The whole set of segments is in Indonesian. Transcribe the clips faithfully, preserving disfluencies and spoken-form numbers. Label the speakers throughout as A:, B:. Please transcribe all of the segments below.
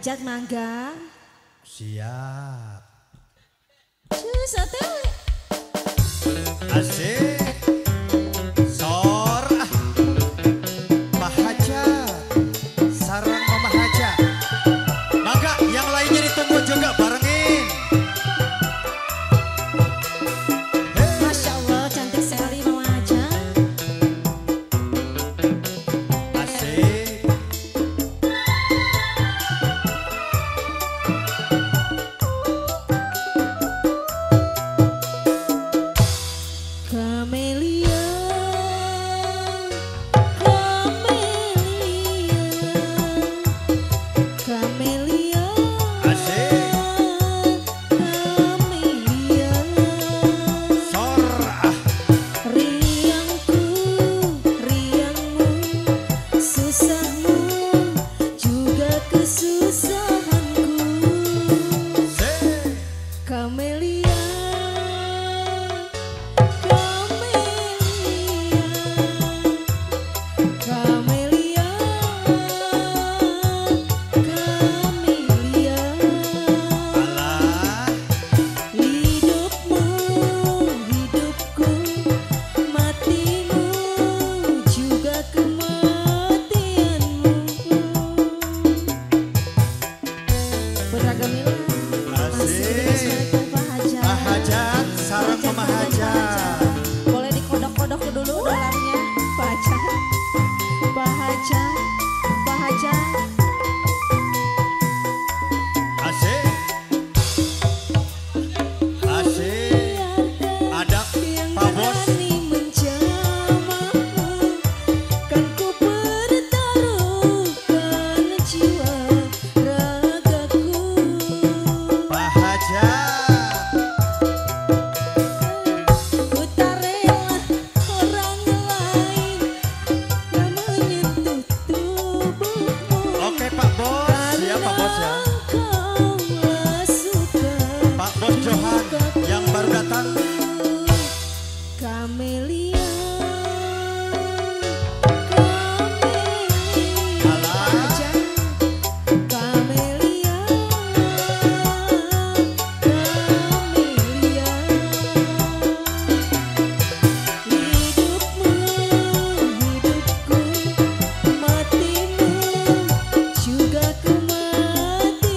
A: Hajat mangga.
B: Siap.
A: Cus atuh.
B: Asik. Sor. Pak Hajat. Sarang Mama Hajat. Mangga yang lainnya ditunggu juga barengin.
A: Masya Allah cantik sekali Mama Hajat.
B: Asik.
A: Kamelia, Kamelia, Kamelia,
B: Asik.
A: Kamelia.
B: Sor. Ah.
A: Riangku, riangmu, susahmu, juga kesusahanku.
B: Asik.
A: Kamelia, Kamelia, Kamelia, Kamelia.
B: Alah.
A: Hidupmu, hidupku, matimu, juga kematianmu. Putra Gemila, masih diresmikan Pak Hajat.
B: Pak Hajat, sarang Mama Hajat.
A: Boleh dikodok-kodok dulu dolarnya, Pak Hajat. Pak Hajat, Pak Hajat.
B: Asik. Asik. Ada Pak Bos.
A: Kan ku pertaruhkan jiwa ragaku.
B: Pak Hajat.
A: Ku tak rela orang lain yang menyentuh tubuhmu.
B: Oke Pak Bos. Siap Pak Bos ya.
A: Kaulah suka
B: Pak Bos Johan yang baru datang.
A: Kamelia,
B: Alah.
A: Hajat. Kamelia, Kamelia. Hidupmu, hidupku, matimu, juga kematianmu.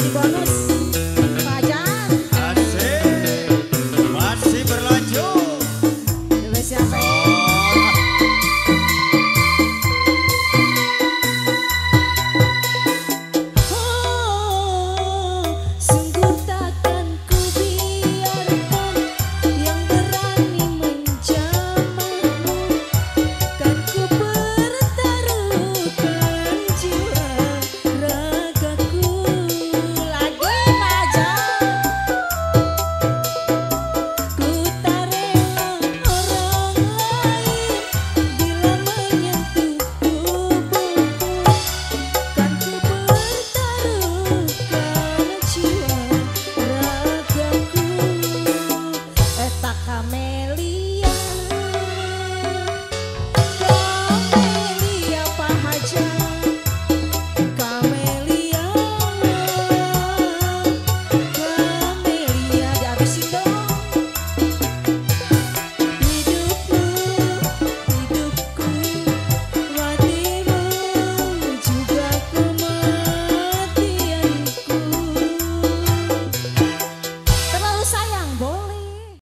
A: bonus